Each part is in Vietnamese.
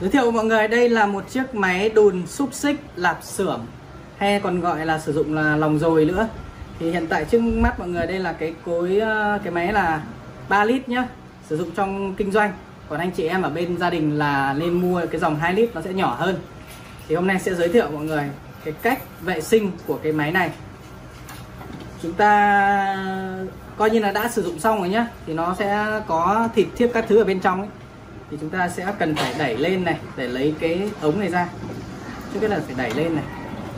Giới thiệu mọi người, đây là một chiếc máy đùn xúc xích lạp xưởng, hay còn gọi là sử dụng là lòng dồi nữa. Thì hiện tại trước mắt mọi người đây là cái máy là 3 lít nhá, sử dụng trong kinh doanh. Còn anh chị em ở bên gia đình là nên mua cái dòng 2 lít, nó sẽ nhỏ hơn. Thì hôm nay sẽ giới thiệu mọi người cái cách vệ sinh của cái máy này. Chúng ta coi như là đã sử dụng xong rồi nhá, thì nó sẽ có thịt thiếc các thứ ở bên trong ấy. Thì chúng ta sẽ cần phải đẩy lên này để lấy cái ống này ra. Trước hết là phải đẩy lên này.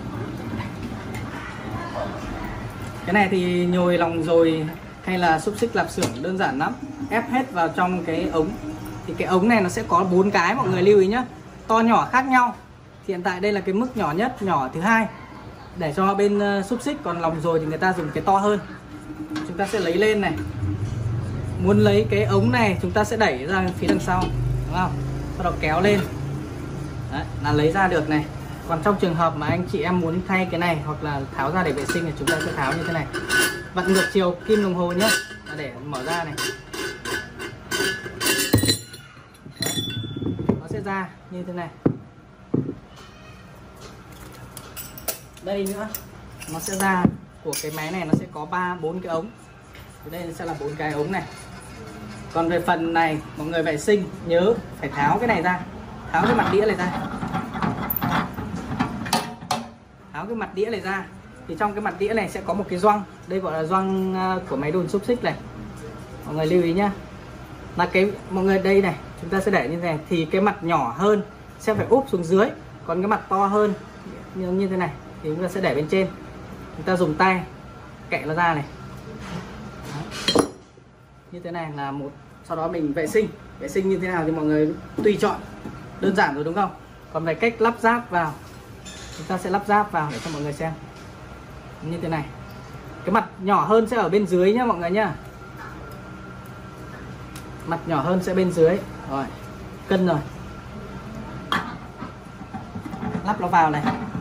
Cái này thì nhồi lòng dồi hay là xúc xích lạp xưởng đơn giản lắm, ép hết vào trong cái ống. Thì cái ống này nó sẽ có 4 cái, mọi người lưu ý nhá, to nhỏ khác nhau. Thì hiện tại đây là cái mức nhỏ nhất, nhỏ thứ hai để cho bên xúc xích, còn lòng dồi thì người ta dùng cái to hơn. Chúng ta sẽ lấy lên này. Muốn lấy cái ống này chúng ta sẽ đẩy ra phía đằng sau, đúng không? Sau đó kéo lên. Đấy, là lấy ra được này. Còn trong trường hợp mà anh chị em muốn thay cái này hoặc là tháo ra để vệ sinh thì chúng ta sẽ tháo như thế này. Vặn ngược chiều kim đồng hồ nhé, là để mở ra này. Đấy, nó sẽ ra như thế này. Đây nữa, nó sẽ ra của cái máy này, nó sẽ có 4 cái ống. Thì đây sẽ là 4 cái ống này. Còn về phần này mọi người vệ sinh nhớ phải tháo cái này ra, tháo cái mặt đĩa này ra, tháo cái mặt đĩa này ra. Thì trong cái mặt đĩa này sẽ có một cái gioăng, đây gọi là gioăng của máy đùn xúc xích này. Mọi người lưu ý nhá, là cái mọi người đây này chúng ta sẽ để như thế này, thì cái mặt nhỏ hơn sẽ phải úp xuống dưới, còn cái mặt to hơn như thế này thì chúng ta sẽ để bên trên. Chúng ta dùng tay cạy nó ra này. Đấy, như thế này là một. Sau đó mình vệ sinh như thế nào thì mọi người tùy chọn, đơn giản rồi đúng không? Còn về cách lắp ráp vào, chúng ta sẽ lắp ráp vào để cho mọi người xem. Như thế này, cái mặt nhỏ hơn sẽ ở bên dưới nhá mọi người nhá, mặt nhỏ hơn sẽ bên dưới. Rồi, cân rồi, lắp nó vào này.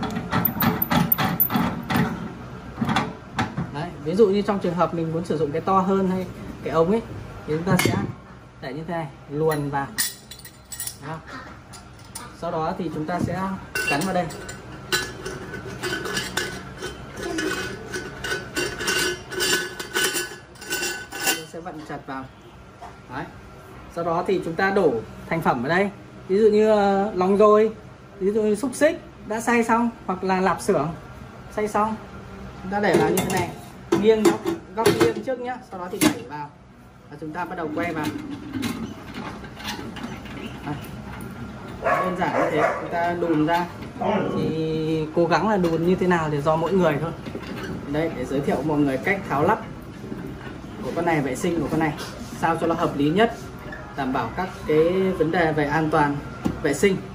Đấy, ví dụ như trong trường hợp mình muốn sử dụng cái to hơn hay cái ống ấy thì chúng ta sẽ để như thế này, luồn vào. Đó. Sau đó thì chúng ta sẽ cắn vào đây. Chúng sẽ vặn chặt vào. Đấy. Sau đó thì chúng ta đổ thành phẩm ở đây. Ví dụ như lòng dồi, ví dụ như xúc xích đã xay xong, hoặc là lạp xưởng xay xong, chúng ta để vào như thế này, nghiêng góc nghiêng trước nhá, sau đó thì đẩy vào và chúng ta bắt đầu quay vào. Đơn giản như thế. Chúng ta đùn ra thì cố gắng là đùn như thế nào thì do mỗi người thôi. Đây, để giới thiệu mọi người cách tháo lắp của con này, vệ sinh của con này sao cho nó hợp lý nhất, đảm bảo các cái vấn đề về an toàn vệ sinh.